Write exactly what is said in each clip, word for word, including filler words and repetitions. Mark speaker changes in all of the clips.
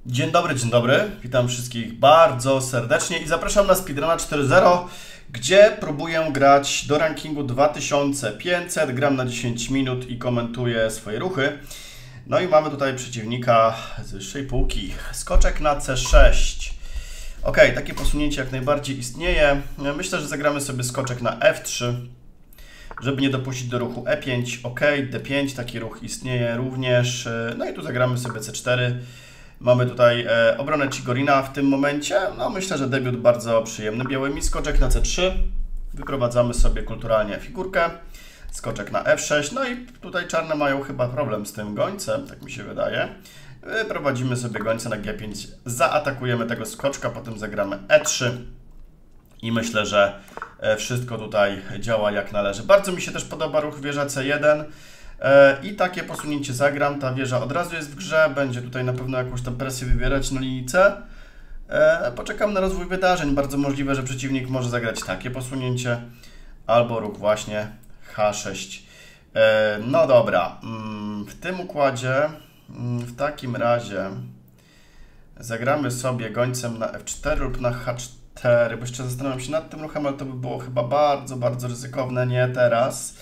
Speaker 1: Dzień dobry, dzień dobry. Witam wszystkich bardzo serdecznie i zapraszam na Speedruna cztery zero, gdzie próbuję grać do rankingu dwa tysiące pięćset, gram na dziesięć minut i komentuję swoje ruchy. No i mamy tutaj przeciwnika z wyższej półki. Skoczek na C sześć. Ok, takie posunięcie jak najbardziej istnieje. Myślę, że zagramy sobie skoczek na F trzy, żeby nie dopuścić do ruchu E pięć. Ok, D pięć, taki ruch istnieje również. No i tu zagramy sobie C cztery. Mamy tutaj e, obronę Chigorina w tym momencie. No myślę, że debiut bardzo przyjemny. Białymi skoczek na C trzy. Wyprowadzamy sobie kulturalnie figurkę. Skoczek na F sześć. No i tutaj czarne mają chyba problem z tym gońcem, tak mi się wydaje. Wyprowadzimy sobie gońca na G pięć. Zaatakujemy tego skoczka, potem zagramy E trzy. I myślę, że wszystko tutaj działa jak należy. Bardzo mi się też podoba ruch wieża C jeden. I takie posunięcie zagram, ta wieża od razu jest w grze, będzie tutaj na pewno jakąś tam presję wywierać na linii C. Poczekam na rozwój wydarzeń, bardzo możliwe, że przeciwnik może zagrać takie posunięcie, albo ruch właśnie H sześć. No dobra, w tym układzie, w takim razie zagramy sobie gońcem na F cztery lub na H cztery, bo jeszcze zastanawiam się nad tym ruchem, ale to by było chyba bardzo, bardzo ryzykowne, nie teraz.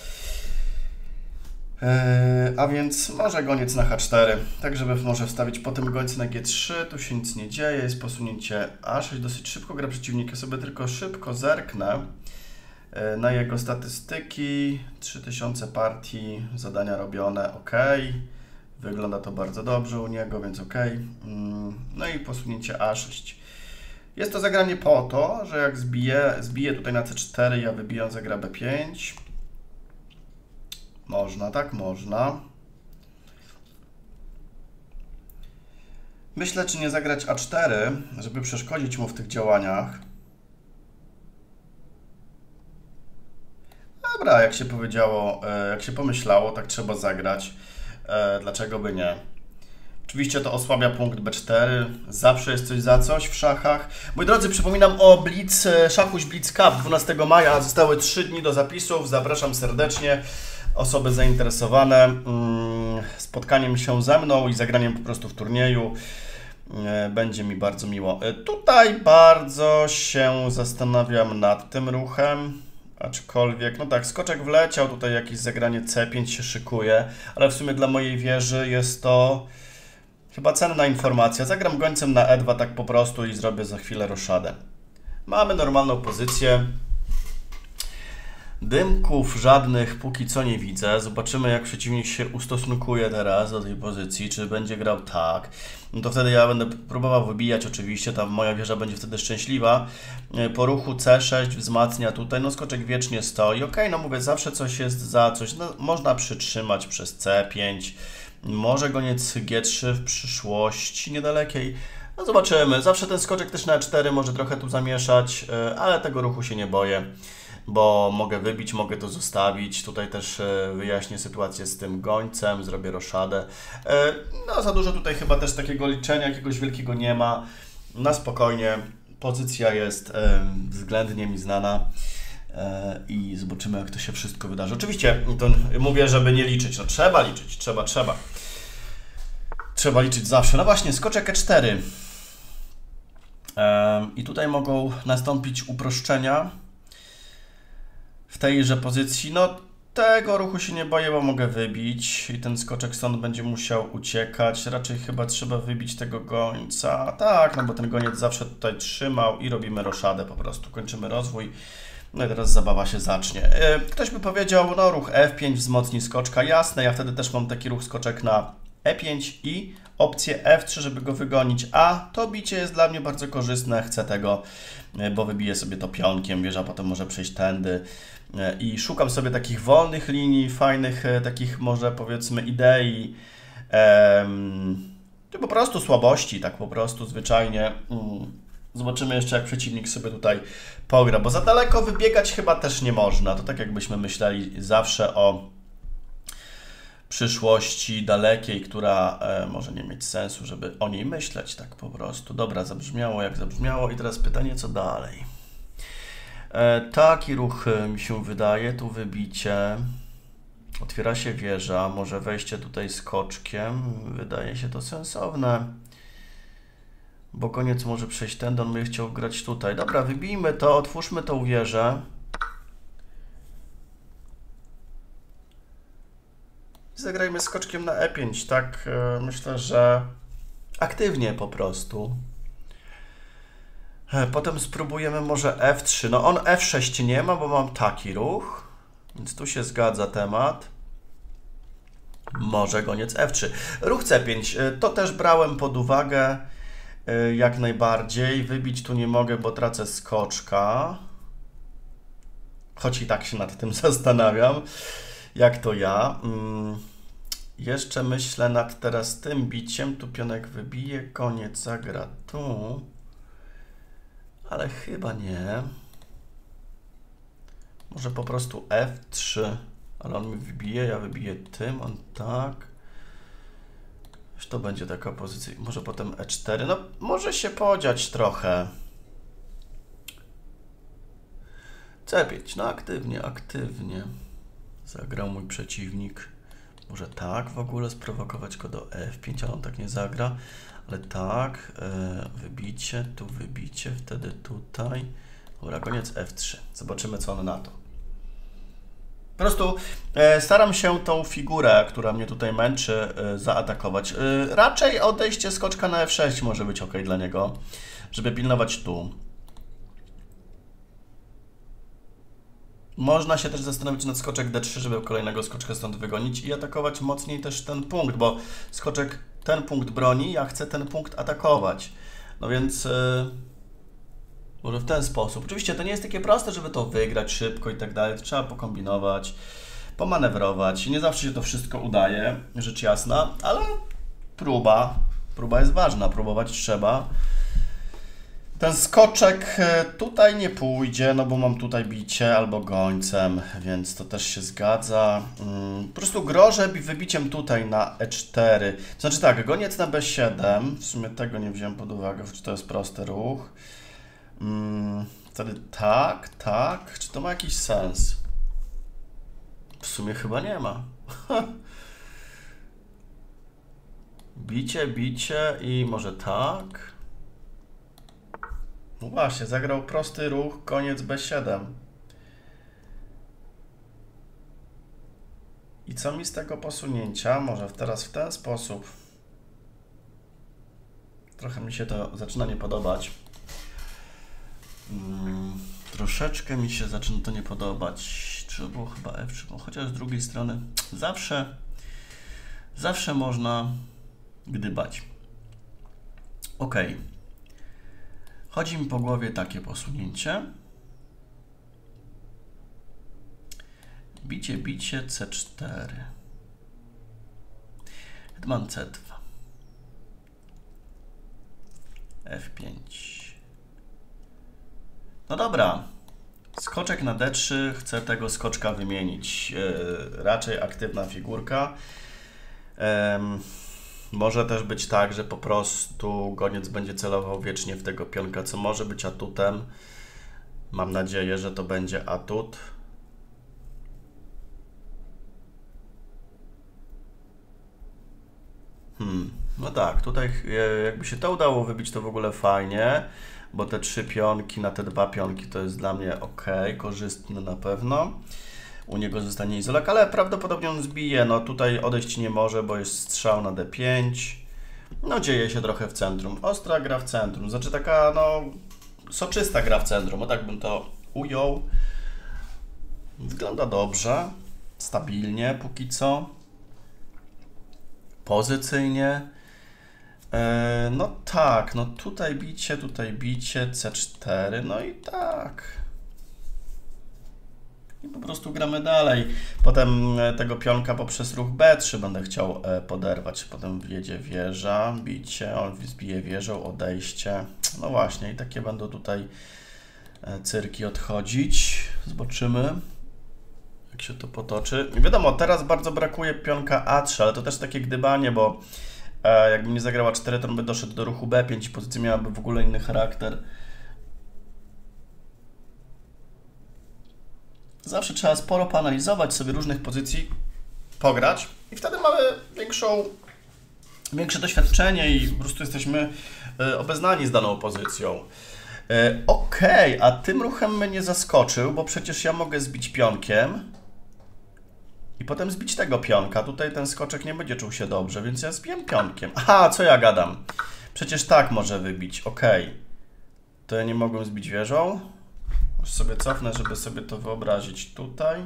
Speaker 1: A więc może goniec na H cztery, tak żeby może wstawić potem gońca na G trzy, tu się nic nie dzieje, jest posunięcie A sześć, dosyć szybko gra przeciwnik, ja sobie tylko szybko zerknę na jego statystyki, trzy tysiące partii, zadania robione, ok, wygląda to bardzo dobrze u niego, więc ok, no i posunięcie A sześć. Jest to zagranie po to, że jak zbiję, zbiję tutaj na C cztery, ja wybijam, zagra B pięć. Można, tak można. Myślę, czy nie zagrać A cztery, żeby przeszkodzić mu w tych działaniach. Dobra, jak się powiedziało, jak się pomyślało, tak trzeba zagrać. Dlaczego by nie? Oczywiście to osłabia punkt B cztery. Zawsze jest coś za coś w szachach. Moi drodzy, przypominam o Blitz, Szachuś Blitz Cup dwunastego maja. Zostały trzy dni do zapisów. Zapraszam serdecznie. Osoby zainteresowane spotkaniem się ze mną i zagraniem po prostu w turnieju. Będzie mi bardzo miło. Tutaj bardzo się zastanawiam nad tym ruchem. Aczkolwiek, no tak, skoczek wleciał, tutaj jakieś zagranie C pięć się szykuje, ale w sumie dla mojej wieży jest to chyba cenna informacja. Zagram gońcem na E dwa tak po prostu i zrobię za chwilę roszadę. Mamy normalną pozycję. Dymków żadnych póki co nie widzę. Zobaczymy, jak przeciwnik się ustosunkuje teraz do tej pozycji. Czy będzie grał tak. No to wtedy ja będę próbował wybijać oczywiście. Tam moja wieża będzie wtedy szczęśliwa. Po ruchu C sześć wzmacnia tutaj. No skoczek wiecznie stoi. Ok, no mówię, zawsze coś jest za coś. No, można przytrzymać przez C pięć. Może goniec G trzy w przyszłości niedalekiej. No zobaczymy. Zawsze ten skoczek też na E cztery może trochę tu zamieszać. Ale tego ruchu się nie boję, bo mogę wybić, mogę to zostawić. Tutaj też wyjaśnię sytuację z tym gońcem, zrobię roszadę. No za dużo tutaj chyba też takiego liczenia jakiegoś wielkiego nie ma. Na spokojnie, pozycja jest względnie mi znana i zobaczymy, jak to się wszystko wydarzy. Oczywiście to mówię, żeby nie liczyć, no trzeba liczyć, trzeba, trzeba. Trzeba liczyć zawsze. No właśnie, skoczek E cztery. I tutaj mogą nastąpić uproszczenia w tejże pozycji. No tego ruchu się nie boję, bo mogę wybić i ten skoczek stąd będzie musiał uciekać. Raczej chyba trzeba wybić tego gońca. Tak, no bo ten goniec zawsze tutaj trzymał i robimy roszadę po prostu. Kończymy rozwój. No i teraz zabawa się zacznie. Ktoś by powiedział, no ruch F pięć wzmocni skoczka. Jasne, ja wtedy też mam taki ruch skoczek na E pięć i opcję F trzy, żeby go wygonić. A to bicie jest dla mnie bardzo korzystne. Chcę tego, bo wybiję sobie to pionkiem. Wieża potem może przejść tędy. I szukam sobie takich wolnych linii, fajnych, takich może powiedzmy idei, czy po prostu słabości, tak po prostu zwyczajnie. Zobaczymy jeszcze, jak przeciwnik sobie tutaj pogra, bo za daleko wybiegać chyba też nie można. To tak jakbyśmy myśleli zawsze o przyszłości dalekiej, która e, może nie mieć sensu, żeby o niej myśleć tak po prostu. Dobra, zabrzmiało jak zabrzmiało i teraz pytanie, co dalej. E, taki ruch mi się wydaje, tu wybicie, otwiera się wieża, może wejście tutaj skoczkiem, wydaje się to sensowne. Bo koniec może przejść ten, on by chciał grać tutaj. Dobra, wybijmy to, otwórzmy tą wieżę. Zagrajmy skoczkiem na E pięć, tak? Myślę, że aktywnie po prostu. Potem spróbujemy może F trzy. No on F sześć nie ma, bo mam taki ruch. Więc tu się zgadza temat. Może goniec F trzy. Ruch C pięć. To też brałem pod uwagę jak najbardziej. Wybić tu nie mogę, bo tracę skoczka. Choć i tak się nad tym zastanawiam. Jak to ja. Hmm. Jeszcze myślę nad teraz tym biciem. Tu pionek wybije, koniec zagra tu. Ale chyba nie. Może po prostu F trzy. Ale on mi wybije, ja wybiję tym, on tak. Już to będzie taka pozycja. Może potem E cztery. No, może się podziać trochę. C pięć. No, aktywnie, aktywnie. Zagrał mój przeciwnik. Może tak w ogóle sprowokować go do F pięć, ale on tak nie zagra. Ale tak, e, wybicie, tu wybicie, wtedy tutaj. Dobra, koniec F trzy. Zobaczymy, co on na to. Po prostu e, staram się tą figurę, która mnie tutaj męczy, e, zaatakować. E, raczej odejście skoczka na F sześć może być ok dla niego, żeby pilnować tu. Można się też zastanowić nad skoczek D trzy, żeby kolejnego skoczka stąd wygonić i atakować mocniej też ten punkt, bo skoczek ten punkt broni, ja chcę ten punkt atakować. No więc yy, może w ten sposób. Oczywiście to nie jest takie proste, żeby to wygrać szybko i tak dalej. Trzeba pokombinować, pomanewrować. Nie zawsze się to wszystko udaje, rzecz jasna, ale próba, próba jest ważna, próbować trzeba. Ten skoczek tutaj nie pójdzie, no bo mam tutaj bicie albo gońcem, więc to też się zgadza. Po prostu grożę wybiciem tutaj na E cztery. Znaczy tak, goniec na B siedem, w sumie tego nie wziąłem pod uwagę, czy to jest prosty ruch. Wtedy tak, tak, czy to ma jakiś sens? W sumie chyba nie ma. Bicie, bicie i może tak. No właśnie, zagrał prosty ruch, koniec B siedem. I co mi z tego posunięcia? Może teraz w ten sposób. Trochę mi się to zaczyna nie podobać. Hmm, troszeczkę mi się zaczyna to nie podobać. Trzeba było chyba F trzy, chociaż z drugiej strony zawsze, zawsze można gdybać. Ok. Chodzi mi po głowie takie posunięcie. Bicie, bicie, C cztery. Hetman C dwa. F pięć. No dobra. Skoczek na D trzy. Chcę tego skoczka wymienić. Yy, raczej aktywna figurka. Yy. Może też być tak, że po prostu goniec będzie celował wiecznie w tego pionka, co może być atutem. Mam nadzieję, że to będzie atut. Hmm, no tak, tutaj jakby się to udało wybić, to w ogóle fajnie, bo te trzy pionki na te dwa pionki to jest dla mnie ok, korzystne na pewno. U niego zostanie izolak, ale prawdopodobnie on zbije. No tutaj odejść nie może, bo jest strzał na D pięć. No dzieje się trochę w centrum. Ostra gra w centrum. Znaczy taka, no, soczysta gra w centrum. O tak bym to ujął. Wygląda dobrze. Stabilnie póki co. Pozycyjnie. Eee, no tak, no tutaj bicie, tutaj bicie, C cztery. No i tak. I po prostu gramy dalej. Potem tego pionka poprzez ruch B trzy będę chciał poderwać. Potem wjedzie wieża, bicie, on zbije wieżą, odejście. No właśnie, i takie będą tutaj cyrki odchodzić. Zobaczymy, jak się to potoczy. I wiadomo, teraz bardzo brakuje pionka A trzy, ale to też takie gdybanie, bo jakbym nie zagrała cztery, to on by doszedł do ruchu B pięć i pozycja miałaby w ogóle inny charakter. Zawsze trzeba sporo poanalizować sobie różnych pozycji, pograć i wtedy mamy większą większe doświadczenie i po prostu jesteśmy obeznani z daną pozycją. Okej, okay, a tym ruchem mnie nie zaskoczył, bo przecież ja mogę zbić pionkiem i potem zbić tego pionka. Tutaj ten skoczek nie będzie czuł się dobrze, więc ja zbiję pionkiem. Aha, co ja gadam? Przecież tak może wybić, okej. Okay. To ja nie mogłem zbić wieżą. Już sobie cofnę, żeby sobie to wyobrazić tutaj.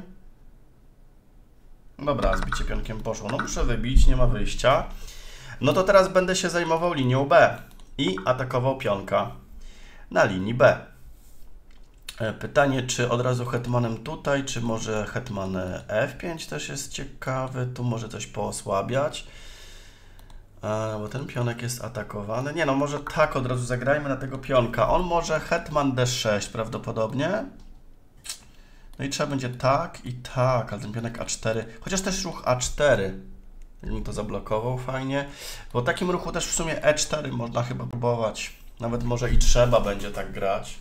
Speaker 1: Dobra, zbicie pionkiem poszło. No muszę wybić, nie ma wyjścia. No to teraz będę się zajmował linią B i atakował pionka na linii B. Pytanie, czy od razu hetmanem tutaj, czy może hetman F pięć też jest ciekawy. Tu może coś poosłabiać, bo ten pionek jest atakowany. Nie no, może tak od razu zagrajmy na tego pionka. On może hetman D sześć prawdopodobnie. No i trzeba będzie tak i tak, ale ten pionek A cztery, chociaż też ruch A cztery. Jakbym to zablokował fajnie. Po takim ruchu też w sumie E cztery można chyba próbować. Nawet może i trzeba będzie tak grać.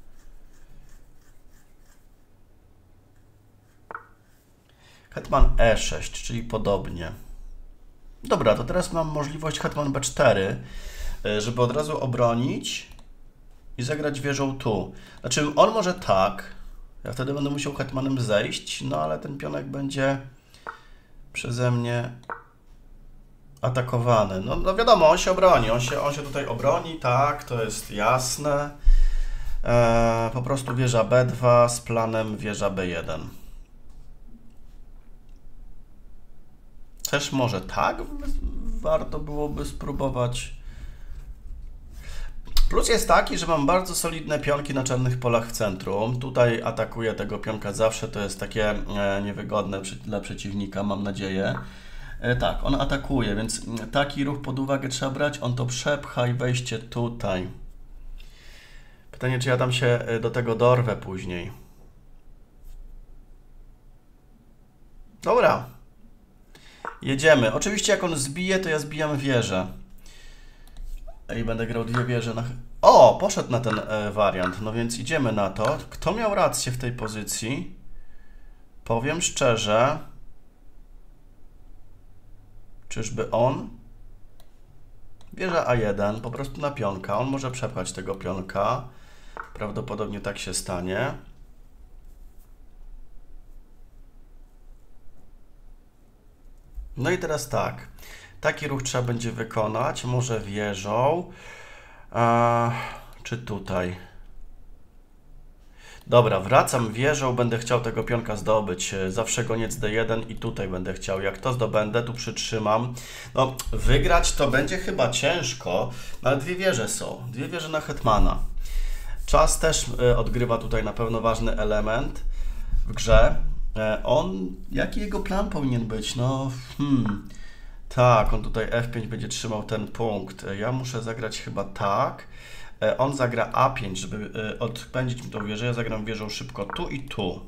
Speaker 1: Hetman E sześć, czyli podobnie. Dobra, to teraz mam możliwość hetman B cztery, żeby od razu obronić i zagrać wieżą tu. Znaczy on może tak, ja wtedy będę musiał hetmanem zejść, no ale ten pionek będzie przeze mnie atakowany. No, no wiadomo, on się obroni, on się, on się tutaj obroni, tak, to jest jasne. Eee, po prostu wieża B dwa z planem wieża B jeden. Też może tak warto byłoby spróbować. Plus jest taki, że mam bardzo solidne pionki na czarnych polach w centrum. Tutaj atakuję tego pionka zawsze, to jest takie e, niewygodne przy, dla przeciwnika, mam nadzieję. E, tak, on atakuje, więc taki ruch pod uwagę trzeba brać. On to przepcha i wejście tutaj. Pytanie, czy ja tam się do tego dorwę później. Dobra. Jedziemy. Oczywiście jak on zbije, to ja zbijam wieżę. I będę grał dwie wieże na... O! Poszedł na ten e, wariant. No więc idziemy na to. Kto miał rację w tej pozycji? Powiem szczerze. Czyżby on? Wieża A jeden. Po prostu na pionka. On może przepchać tego pionka. Prawdopodobnie tak się stanie. No i teraz tak. Taki ruch trzeba będzie wykonać. Może wieżą. A, czy tutaj? Dobra, wracam wieżą. Będę chciał tego pionka zdobyć. Zawsze goniec D jeden i tutaj będę chciał. Jak to zdobędę, tu przytrzymam. No, wygrać to będzie chyba ciężko, ale dwie wieże są. Dwie wieże na hetmana. Czas też odgrywa tutaj na pewno ważny element w grze. On, jaki jego plan powinien być? No, hmm, tak, on tutaj F pięć będzie trzymał ten punkt. Ja muszę zagrać chyba tak. On zagra A pięć, żeby odpędzić mi tą wieżę. Ja zagram wieżą szybko tu i tu.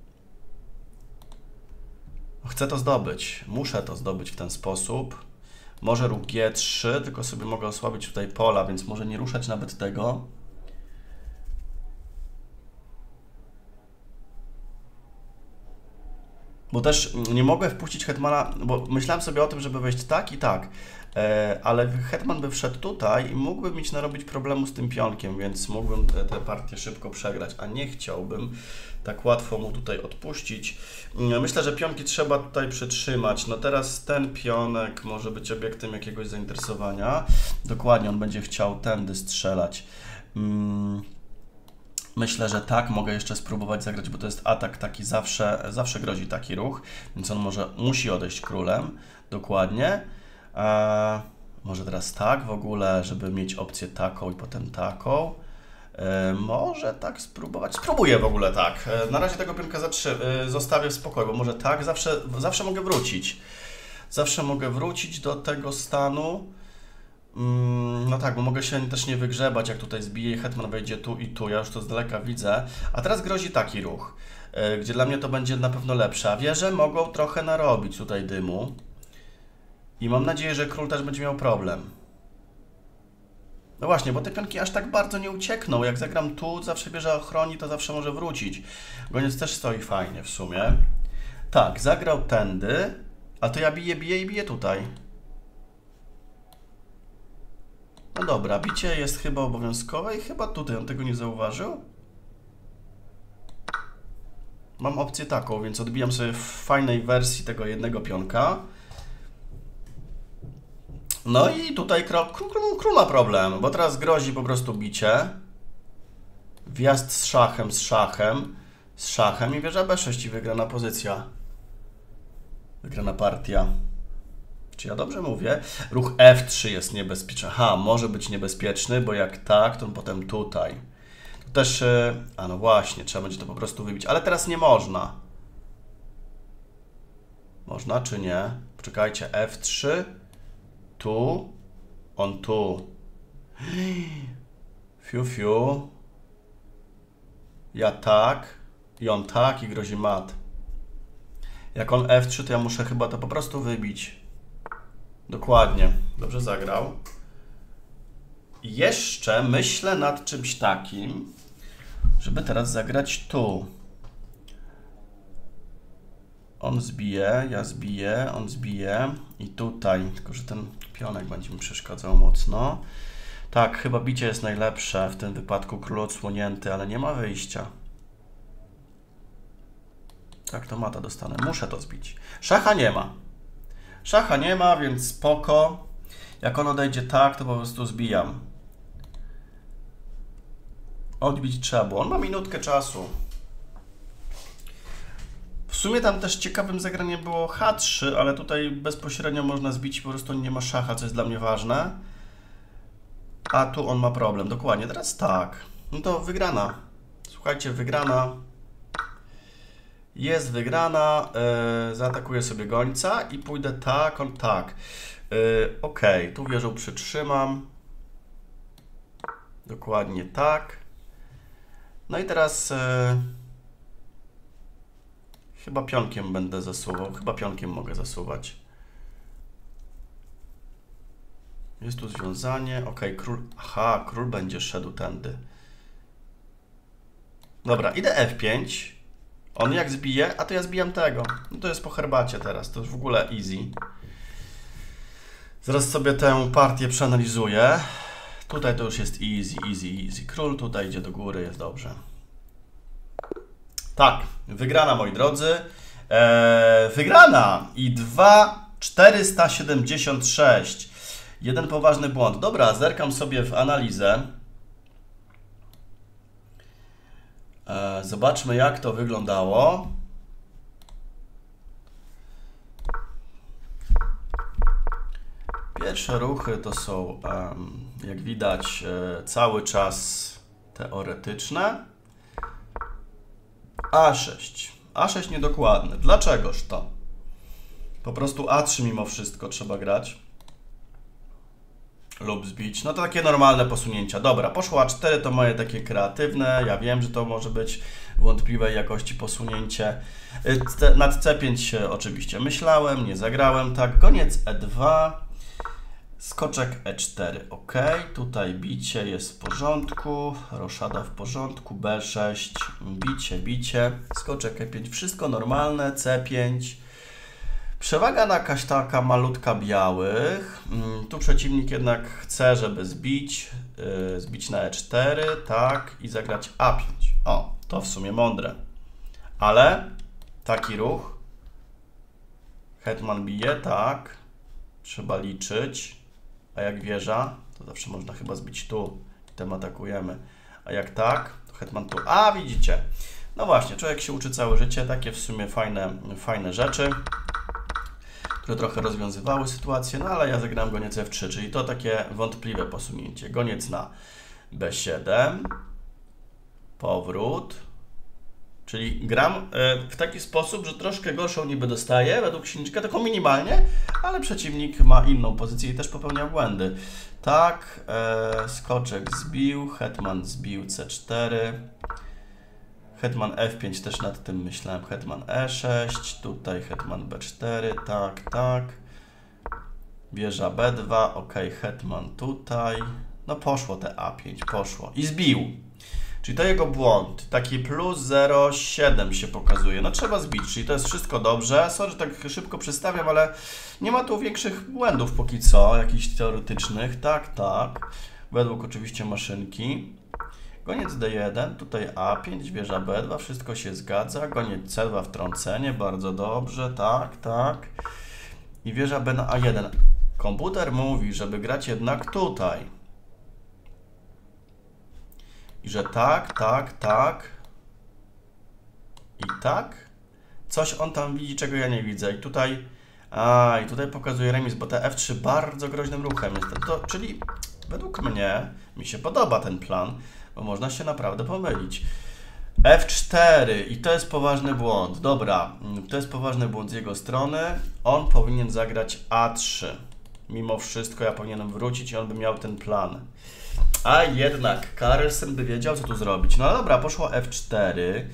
Speaker 1: Chcę to zdobyć. Muszę to zdobyć w ten sposób. Może ruch G trzy, tylko sobie mogę osłabić tutaj pola, więc może nie ruszać nawet tego. Bo też nie mogę wpuścić hetmana, bo myślałem sobie o tym, żeby wejść tak i tak, ale hetman by wszedł tutaj i mógłbym mieć narobić problemu z tym pionkiem, więc mógłbym tę partię szybko przegrać, a nie chciałbym tak łatwo mu tutaj odpuścić. Myślę, że pionki trzeba tutaj przytrzymać. No teraz ten pionek może być obiektem jakiegoś zainteresowania. Dokładnie, on będzie chciał tędy strzelać. Hmm. Myślę, że tak, mogę jeszcze spróbować zagrać, bo to jest atak taki, zawsze, zawsze grozi taki ruch, więc on może musi odejść królem, dokładnie. Eee, może teraz tak w ogóle, żeby mieć opcję taką i potem taką. Eee, może tak spróbować, spróbuję w ogóle tak. Eee, na razie tego pionka eee, zostawię w spokoju, bo może tak, zawsze, zawsze mogę wrócić. Zawsze mogę wrócić do tego stanu. No tak, bo mogę się też nie wygrzebać, jak tutaj zbiję i hetman wejdzie tu i tu, ja już to z daleka widzę. A teraz grozi taki ruch, gdzie dla mnie to będzie na pewno lepsze. A wieże mogą trochę narobić tutaj dymu. I mam nadzieję, że król też będzie miał problem. No właśnie, bo te pionki aż tak bardzo nie uciekną. Jak zagram tu, zawsze wieża ochroni, to zawsze może wrócić. Goniec też stoi fajnie w sumie. Tak, zagrał tędy, a to ja biję, biję i biję tutaj. No dobra, bicie jest chyba obowiązkowe i chyba tutaj on tego nie zauważył. Mam opcję taką, więc odbijam sobie w fajnej wersji tego jednego pionka. No i tutaj król, król, król ma problem, bo teraz grozi po prostu bicie. Wjazd z szachem, z szachem, z szachem i wieża B sześć i wygrana pozycja. Wygrana partia. Czy ja dobrze mówię? Ruch F trzy jest niebezpieczny. Aha, może być niebezpieczny, bo jak tak, to potem tutaj. Tu też... A no właśnie, trzeba będzie to po prostu wybić. Ale teraz nie można. Można czy nie? Poczekajcie, F trzy. Tu. On tu. Fiu, fiu. Ja tak. I on tak i grozi mat. Jak on F trzy, to ja muszę chyba to po prostu wybić. Dokładnie. Dobrze zagrał. I jeszcze myślę nad czymś takim, żeby teraz zagrać tu. On zbije, ja zbiję, on zbije i tutaj. Tylko że ten pionek będzie mi przeszkadzał mocno. Tak, chyba bicie jest najlepsze. W tym wypadku król odsłonięty, ale nie ma wyjścia. Tak, to mata dostanę. Muszę to zbić. Szacha nie ma. Szacha nie ma, więc spoko. Jak on odejdzie tak, to po prostu zbijam. Odbić trzeba było. On ma minutkę czasu. W sumie tam też ciekawym zagraniem było H trzy, ale tutaj bezpośrednio można zbić i po prostu nie ma szacha, co jest dla mnie ważne. A tu on ma problem. Dokładnie. Teraz tak. No to wygrana. Słuchajcie, wygrana. Jest wygrana. Yy, zaatakuję sobie gońca i pójdę tak, on tak. Yy, ok, tu wieżą przytrzymam. Dokładnie tak. No i teraz yy, chyba pionkiem będę zasuwał. Chyba pionkiem mogę zasuwać. Jest tu związanie. Ok, król. Aha, król będzie szedł tędy. Dobra, idę F pięć. On jak zbije, a to ja zbijam tego. No to jest po herbacie teraz, to już w ogóle easy. Zaraz sobie tę partię przeanalizuję. Tutaj to już jest easy, easy, easy. Król tutaj idzie do góry, jest dobrze. Tak, wygrana, moi drodzy. Eee, wygrana i dwa tysiące czterysta siedemdziesiąt sześć. Jeden poważny błąd. Dobra, zerkam sobie w analizę. Zobaczmy, jak to wyglądało. Pierwsze ruchy to są, jak widać, cały czas teoretyczne. A sześć. A sześć niedokładne. Dlaczegoż to? Po prostu A trzy mimo wszystko trzeba grać. Lub zbić. No to takie normalne posunięcia. Dobra, poszło A cztery, to moje takie kreatywne. Ja wiem, że to może być wątpliwej jakości posunięcie. Nad C pięć oczywiście myślałem, nie zagrałem. Tak, goniec E dwa. Skoczek E cztery. Ok, tutaj bicie jest w porządku. Roszada w porządku. B sześć. Bicie, bicie. Skoczek E pięć. Wszystko normalne. C pięć. Przewaga na jakaś taka malutka białych. Tu przeciwnik jednak chce, żeby zbić. Yy, zbić na E cztery, tak, i zagrać A pięć. O, to w sumie mądre. Ale taki ruch. Hetman bije, tak. Trzeba liczyć. A jak wieża, to zawsze można chyba zbić tu. I tym atakujemy. A jak tak, to hetman tu. A, widzicie. No właśnie, człowiek się uczy całe życie. Takie w sumie fajne, fajne rzeczy, które trochę rozwiązywały sytuację, no ale ja zagrałem goniec F trzy, czyli to takie wątpliwe posunięcie. Goniec na B siedem, powrót, czyli gram w taki sposób, że troszkę gorszą niby dostaję według księżniczka, tylko minimalnie, ale przeciwnik ma inną pozycję i też popełnia błędy. Tak, e, skoczek zbił, hetman zbił C cztery, hetman F pięć, też nad tym myślałem, hetman E sześć, tutaj hetman B cztery, tak, tak. Wieża B dwa, ok, hetman tutaj. No poszło te A pięć, poszło. I zbił. Czyli to jego błąd. Taki plus zero przecinek siedem się pokazuje. No trzeba zbić, czyli to jest wszystko dobrze. Sorry, że tak szybko przedstawiam, ale nie ma tu większych błędów póki co, jakichś teoretycznych. Tak, tak. Według oczywiście maszynki. Goniec D jeden, tutaj A pięć, wieża B dwa, wszystko się zgadza. Goniec C dwa, wtrącenie, bardzo dobrze, tak, tak. I wieża B na A jeden. Komputer mówi, żeby grać jednak tutaj. I że tak, tak, tak. I tak. Coś on tam widzi, czego ja nie widzę. I tutaj... A, i tutaj pokazuje remis, bo te F trzy bardzo groźnym ruchem jest. To, czyli według mnie, mi się podoba ten plan, bo można się naprawdę pomylić. F cztery i to jest poważny błąd. Dobra, to jest poważny błąd z jego strony. On powinien zagrać A trzy. Mimo wszystko ja powinienem wrócić i on by miał ten plan. A jednak Carlsen by wiedział, co tu zrobić. No dobra, poszło F cztery.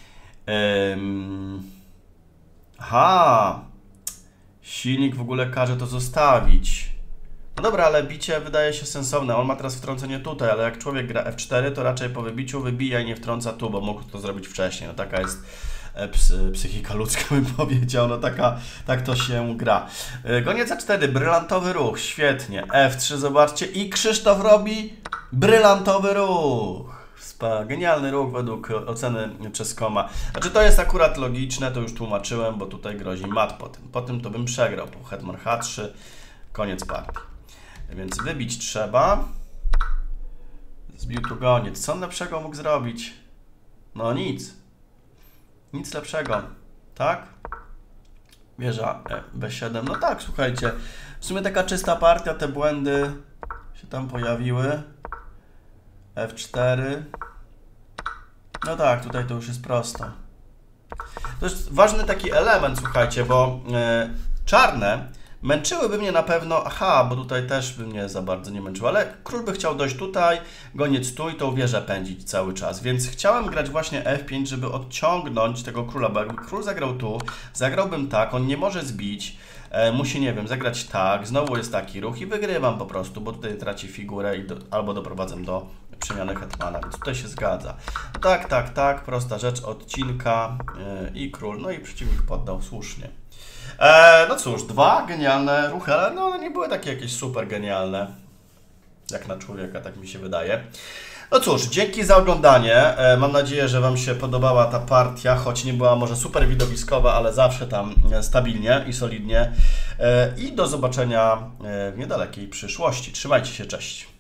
Speaker 1: Um, aha. Silnik w ogóle każe to zostawić. No dobra, ale bicie wydaje się sensowne. On ma teraz wtrącenie tutaj, ale jak człowiek gra F cztery, to raczej po wybiciu wybija i nie wtrąca tu, bo mógł to zrobić wcześniej. No taka jest psychika ludzka, bym powiedział. No taka, tak to się gra. Goniec A cztery, brylantowy ruch, świetnie. F trzy, zobaczcie. I Krzysztof robi brylantowy ruch. Genialny ruch według oceny Czeskoma. Znaczy to jest akurat logiczne, to już tłumaczyłem, bo tutaj grozi mat po tym. Po tym to bym przegrał, po hetman H trzy, koniec partii. Więc wybić trzeba. Zbił tu goniec. Co on lepszego mógł zrobić? No nic. Nic lepszego, tak? Wieża B siedem. No tak, słuchajcie. W sumie taka czysta partia, te błędy się tam pojawiły. F cztery. No tak, tutaj to już jest prosto. To jest ważny taki element, słuchajcie, bo yy, czarne męczyłyby mnie na pewno, aha, bo tutaj też by mnie za bardzo nie męczyło, ale król by chciał dojść tutaj, goniec tu i tą wieżę pędzić cały czas, więc chciałem grać właśnie F pięć, żeby odciągnąć tego króla, bo jakby król zagrał tu, zagrałbym tak, on nie może zbić, e, musi, nie wiem, zagrać tak, znowu jest taki ruch i wygrywam po prostu, bo tutaj traci figurę i do, albo doprowadzę do przemiany hetmana, więc tutaj się zgadza. Tak, tak, tak, prosta rzecz, odcinka yy, i król, no i przeciwnik poddał słusznie. E, no cóż, dwa genialne ruchy, ale no, nie były takie jakieś super genialne, jak na człowieka, tak mi się wydaje. No cóż, dzięki za oglądanie. E, mam nadzieję, że Wam się podobała ta partia, choć nie była może super widowiskowa, ale zawsze tam stabilnie i solidnie. E, I do zobaczenia w niedalekiej przyszłości. Trzymajcie się, cześć.